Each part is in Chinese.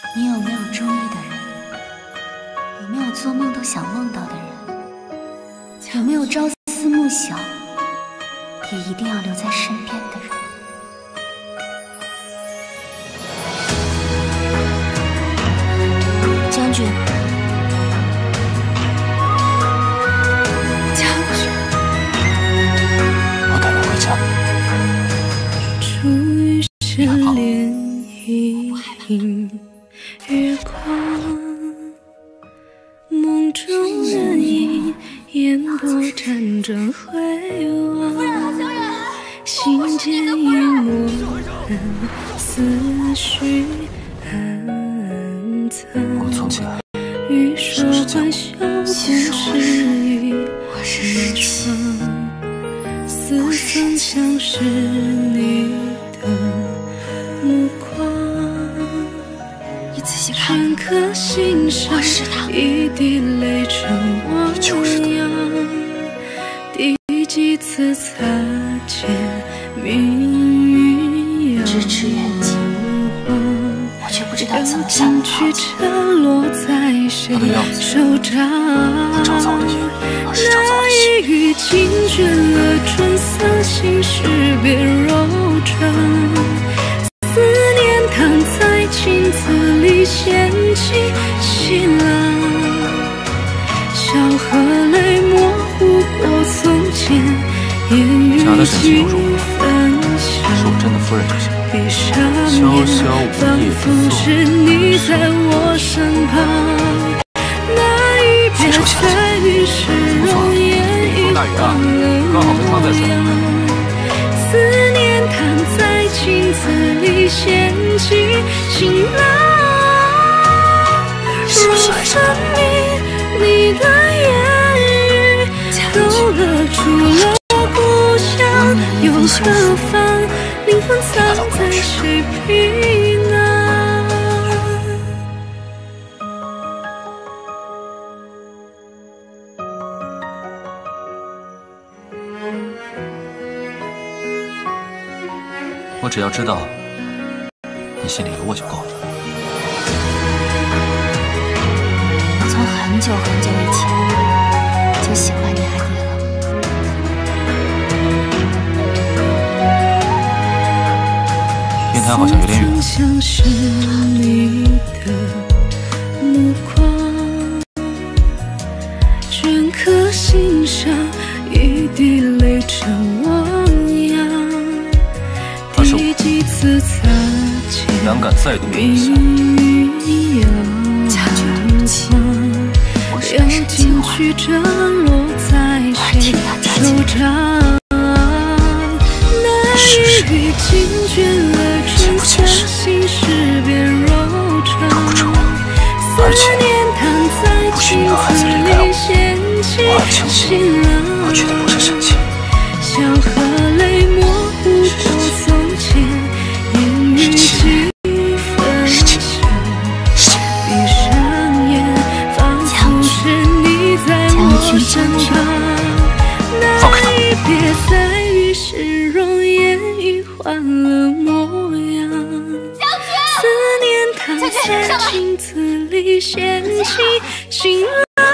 你有没有中意的人？有没有做梦都想梦到的人？有没有朝思暮想也一定要留在身边的人？将军，将军， 我带你回家。 初遇是涟漪，月光，梦中人影，烟波辗转回望，心间一抹思绪暗藏。 我从前欲说还休不是语， 我是十七， 似曾相识你的目光， 你仔细看， 镌刻心上一滴泪成汪洋，第几次擦肩命运遥咫尺远近，我却不知道怎么向你讨去沉落在谁手掌？那一语惊倦了春色，心事别柔肠。思念躺在镜子里掀起晴朗，笑和泪模糊过从前，言语几分享。 是我真的夫人就行。 闭上眼，仿佛是你在我身旁。那一别在于是容颜已换了模样。思念躺在镜子里掀起晴朗。若分明你的言语勾勒出了故乡，又何妨？灵魂藏在谁皮囊？ 我只要知道你心里有我就够了。 我从很久很久以前就喜欢你阿爹了。 天台好像有点远。 像是你的目光，镌刻心上一滴泪成汪洋。第几次擦肩， 胆敢再度留下。 将军，对不起，我是个神经话，我还替他加紧点。 雨惊倦了春色，心事变柔肠。 而且不许你和孩子离开我， 我很庆幸，我娶的不是沈清。 笑和泪模糊过从前，言语几分像。闭上眼，仿佛是你在我身旁。那一别在于是容颜已换了模样。思念躺在镜子里掀起晴朗。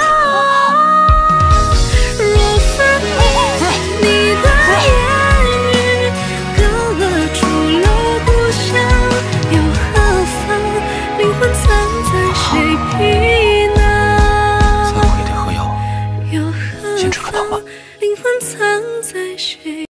若分明你的言语勾勒出了故乡，又何妨？灵魂藏在谁皮囊？ 再不给点喝药， 又何妨？灵魂藏在谁？